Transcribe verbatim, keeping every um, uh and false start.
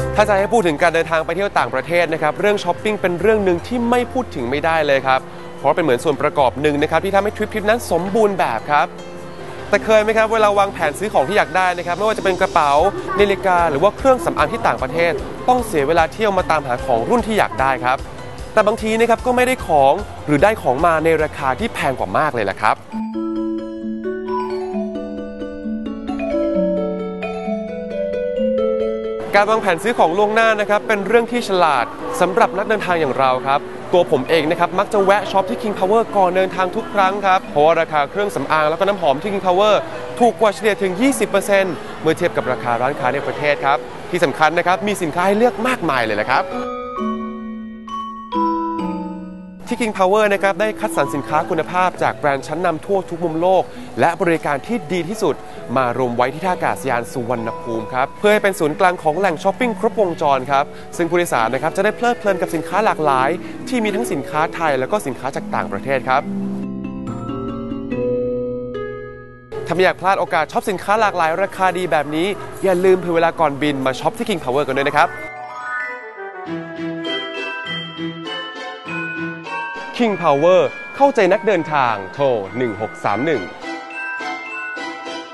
ถ้าจะให้พูดถึงการเดินทางไปเที่ยวต่างประเทศนะครับเรื่องช้อปปิ้งเป็นเรื่องหนึ่งที่ไม่พูดถึงไม่ได้เลยครับเพราะเป็นเหมือนส่วนประกอบหนึ่งนะครับที่ทำให้ทริปทริปนั้นสมบูรณ์แบบครับแต่เคยไหมครับเวลาวางแผนซื้อของที่อยากได้นะครับไม่ว่าจะเป็นกระเป๋านาฬิกาหรือว่าเครื่องสำอางที่ต่างประเทศต้องเสียเวลาเที่ยวมาตามหาของรุ่นที่อยากได้ครับแต่บางทีนะครับก็ไม่ได้ของหรือได้ของมาในราคาที่แพงกว่ามากเลยแหละครับการวางแผนซื้อของล่วงหน้านะครับเป็นเรื่องที่ฉลาดสำหรับนักเดินทางอย่างเราครับตัวผมเองนะครับมักจะแวะช็อปที่ King Power ก่อนเดินทางทุกครั้งครับเพราะว่าราคาเครื่องสำอางแล้วก็น้ำหอมที่ King Power ถูกกว่าเฉลี่ยถึง ยี่สิบเปอร์เซ็นต์ เมื่อเทียบกับราคาร้านค้าในประเทศครับที่สำคัญนะครับมีสินค้าให้เลือกมากมายเลยแหละครับที่ King Power นะครับได้คัดสรรสินค้าคุณภาพจากแบรนด์ชั้นนำทั่วทุกมุมโลกและบริการที่ดีที่สุดมารวมไว้ที่ท่าอากาศยานสุวรรณภูมิครับเพื่อให้เป็นศูนย์กลางของแหล่งช้อปปิ้งครบวงจรครับซึ่งผู้โดยสารนะครับจะได้เพลิดเพลินกับสินค้าหลากหลายที่มีทั้งสินค้าไทยแล้วก็สินค้าจากต่างประเทศครับถ้าไม่อยากพลาดโอกาสช็อปสินค้าหลากหลายราคาดีแบบนี้อย่าลืมเผื่อเวลาก่อนบินมาช็อปที่ King Power กันด้วยนะครับ King Power เข้าใจนักเดินทางโทรหนึ่งหกสามหนึ่ง